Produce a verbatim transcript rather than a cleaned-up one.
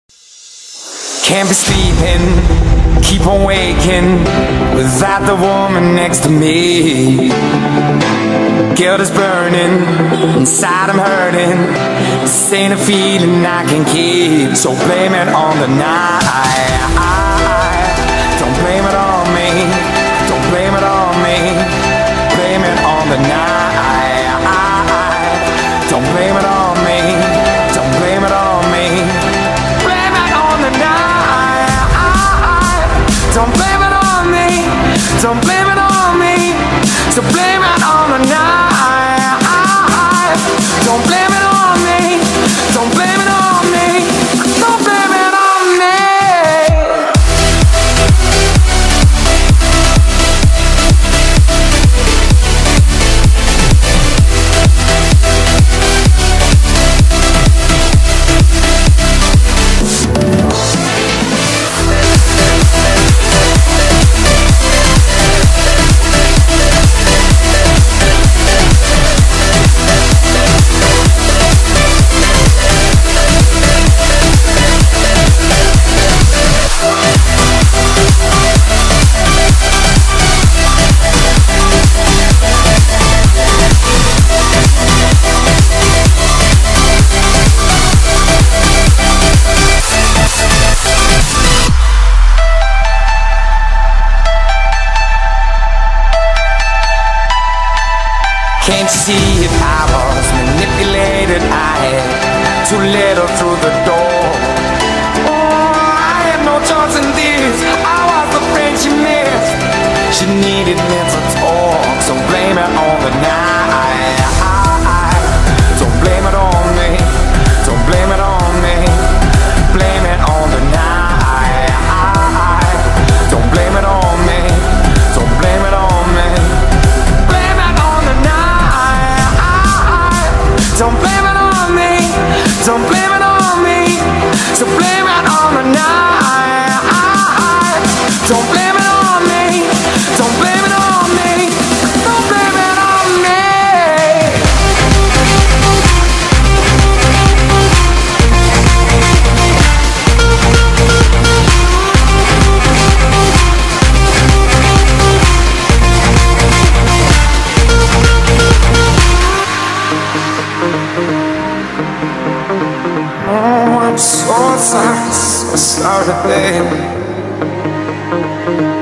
Can't be sleeping, keep on waking without the woman next to me. Guilt is burning, inside I'm hurting. This ain't a feeling I can keep, so blame it on the night. Don't blame it on me, don't blame it on me. Blame it on the night. Don't blame it on me, don't blame it on me. Blame it on the night. Don't blame it on me, don't blame it on me. So blame it on the night. Don't blame it on me, don't blame it on me. Don't blame it on me. Can't you see it? I was manipulated. I had too little through the door. Oh, I had no choice in this. I was the friend she missed. She needed me to talk, so blame it on the night. Don't blame it on me, don't blame it on me. Blame it on the night. Don't blame it on me, don't blame it on me. Blame it on the night. Don't blame it on me, don't blame it on me. So blame it on the night. Don't blame it on me, don't blame it on me. Don't blame it on me. Oh, I'm so sorry, so sorry, babe.